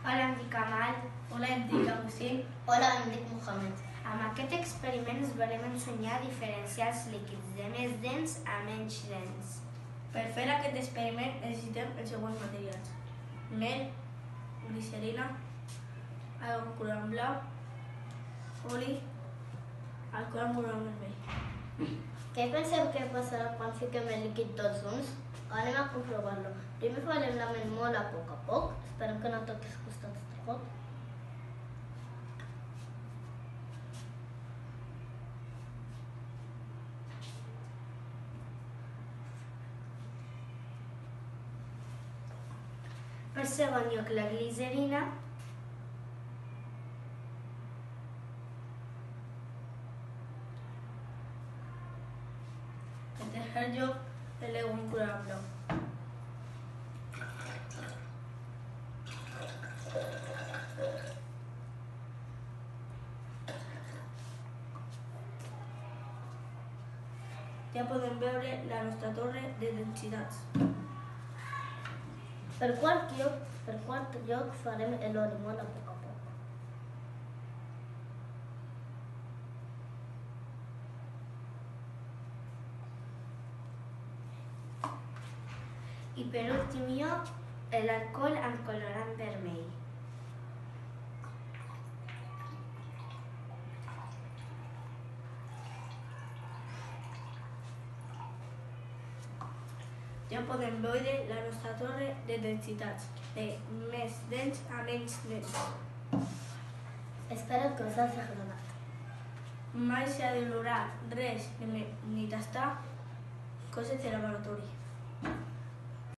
Hola, em dic Amal. Hola, em dic Agustí. Hola, em dic Mohamed. Amb aquest experiment us volem ensenyar a diferenciar els líquids de més dens a menys dens. Per fer aquest experiment necessitem els següents materials: mel, glicerina, aigua colorant blau, oli, alcohol amb colorant vermell. Què penseu que passarà quan fiquem el líquid tots junts? Anem a comprovar-lo. Primer farem la mel molt a poc. Esperem que no toqui els costats del got. Per segon lloc, la glicerina. En tercer lloc, l'aigua amb colorant blau. Ja podem veure la nostra torre de densitats. Per quart lloc farem l'oli molt a poc. I per últim lloc, l'alcohol amb colorant vermell. Ja podem veure la nostra torre de densitats, de més dens a menys dens. Espero que us hagi agradat. Mai s'ha d'olorar res ni tastar coses de laboratori.